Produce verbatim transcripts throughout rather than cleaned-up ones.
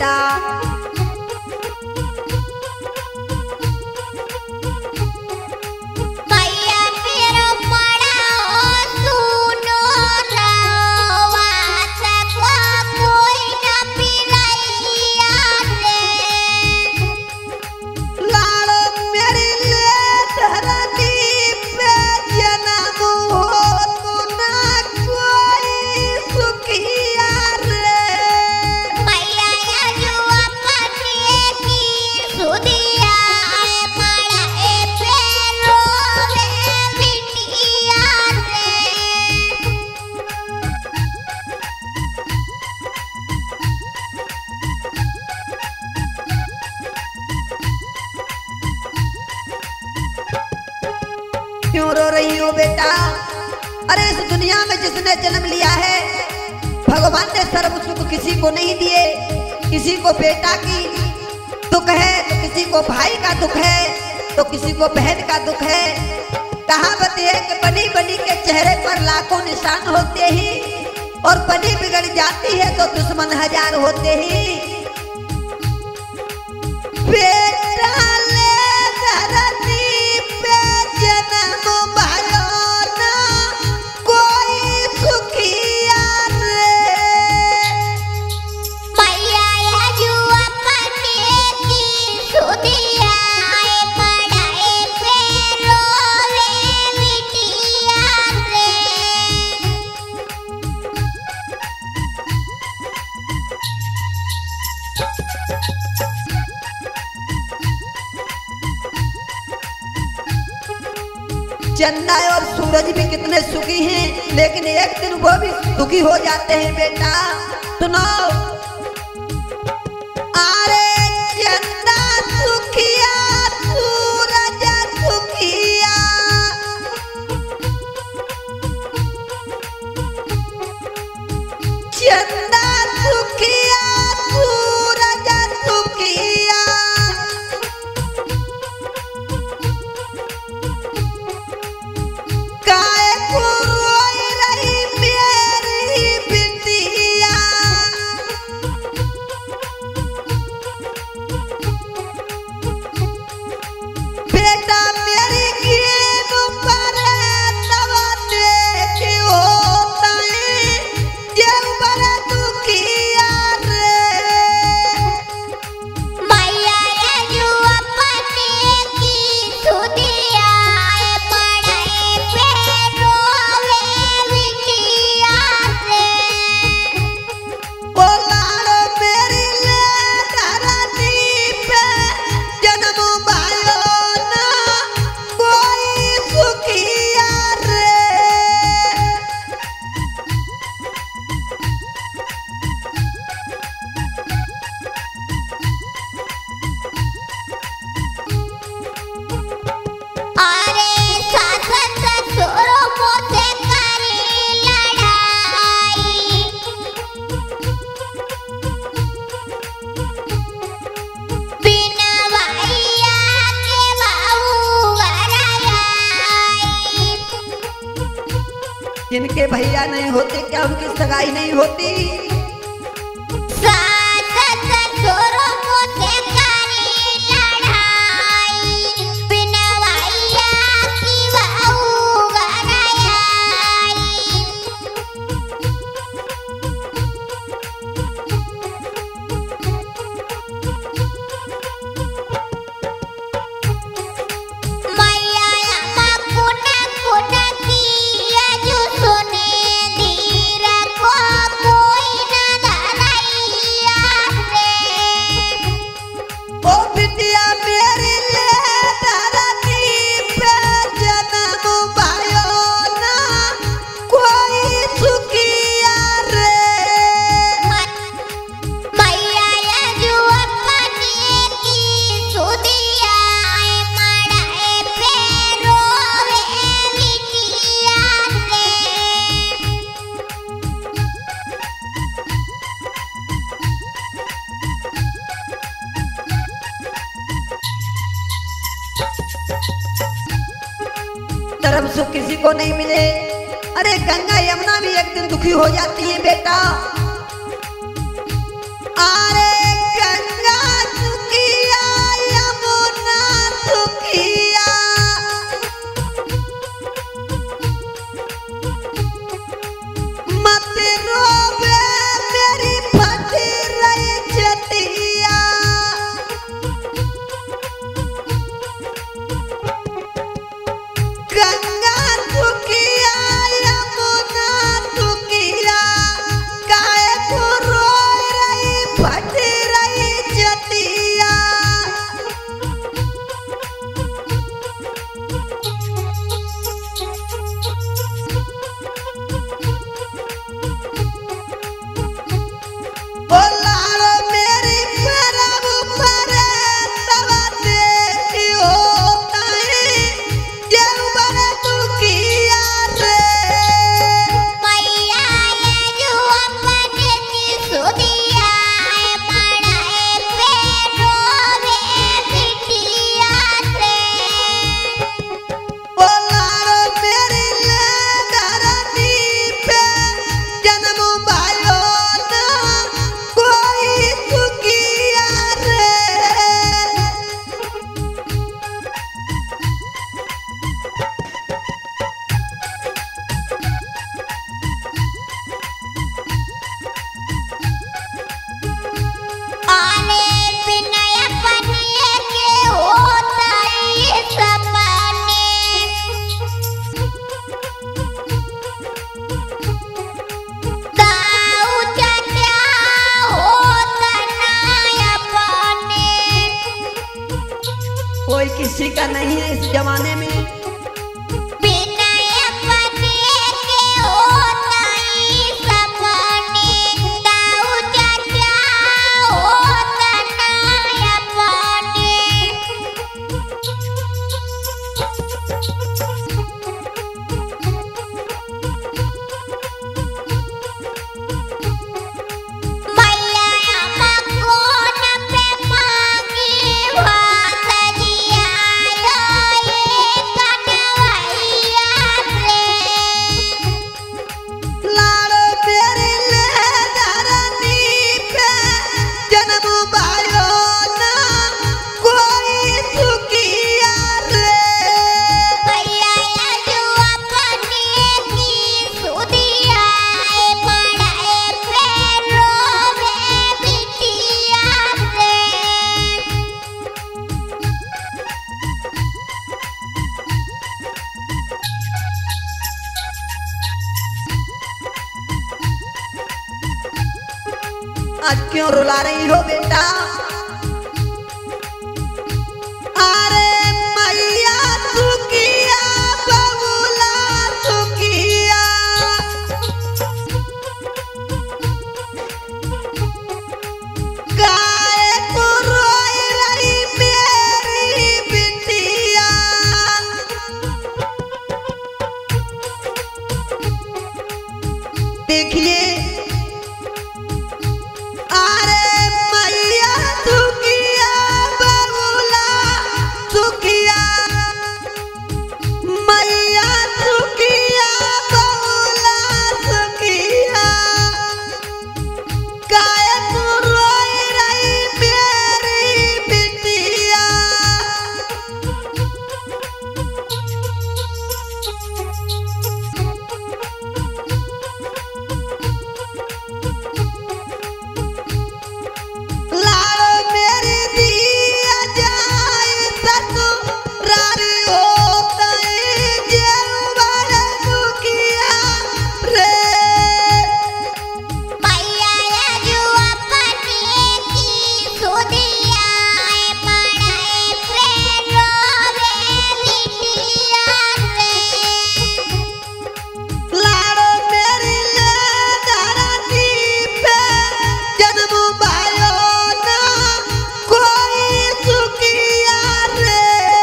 बेटा। क्यों रो रही हो बेटा? अरे इस दुनिया में जिसने जन्म लिया है, भगवान ने सर्व सुख किसी को नहीं दिए। किसी को बेटा की दुख है तो किसी को भाई का दुख है तो किसी को बहन का दुख है। कहावत है कि बनी बनी के चेहरे पर लाखों निशान होते ही और बनी बिगड़ जाती है तो दुश्मन हजार होते ही। बेटा ले धरती पे जन्म भयो ना कोई सुखिया रे। मैया या जुआ पने की सुदिया पढ़ाए पे रोवे बिटिया रे। चंदा और सूरज भी कितने सुखी हैं, लेकिन एक दिन वो भी दुखी हो जाते हैं बेटा। सुनो, अरे चंदा सुखिया सूरज सुखिया, चंदा सुखिया सूरज सुखिया। जिनके भैया नहीं होते क्या उनकी सगाई नहीं होती? तरफ सुख किसी को नहीं मिले। अरे गंगा यमुना भी एक दिन दुखी हो जाती है बेटा। अरे किसी का नहीं है इस जमाने में। बिना अपने के होता ही सपने, दाऊ चाचा होता ना अपने। मैया हमको न पे मांगी बात दिया ये कटवैया रे। लाड़ो मेरे ले धरनी पे जन्म भायो ना कोई सुखिया रे। भैया जो अपने की सुधिया पढ़ाए पे रोवे बिटिया रे। आज क्यों रुला रही हो बेटा? अरे मैया सुखिया बबुला सुखिया, गाय को रोई रही मेरी बिटिया। देखिए अरे मैया सुखिया बबुला सुखिया, मैया सुखिया बबुला सुखिया, गाय तू रोई रही मेरी बिटिया। लाड़ो मेरी दिया जाए ससुरारी होता है जेल बड़े दुखिया रे। भैया जो अपने की सुधिया पढ़ाए पे रोवे बिटिया रे। लाड़ो मेरी ले धरनी पे जन्म भायो ना कोई सुखिया रे।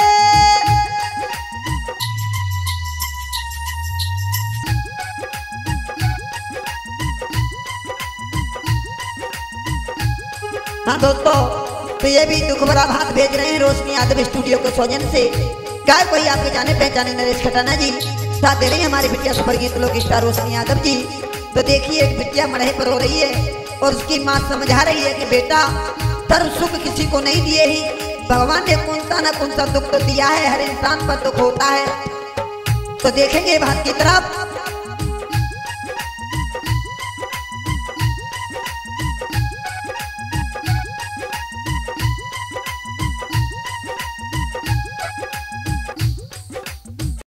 हाँ दोस्तों, तो ये भी दुख भरा बात भेज रहे हैं रोशनी यादव स्टूडियो के सौजन से। क्या कोई आपके जाने पहचाने नरेश खटाना जी साथ दे रही है हमारी बिटिया सुपर गीत लोक स्टार रोशनी यादव जी। तो देखिए एक बिटिया मड़हे पर रो रही है और उसकी माँ समझा रही है कि बेटा सर्व सुख किसी को नहीं दिए ही, भगवान ने कौन सा ना कौन सा दुख तो दिया है, हर इंसान पर दुख होता है। तो देखेंगे बात की तरफ।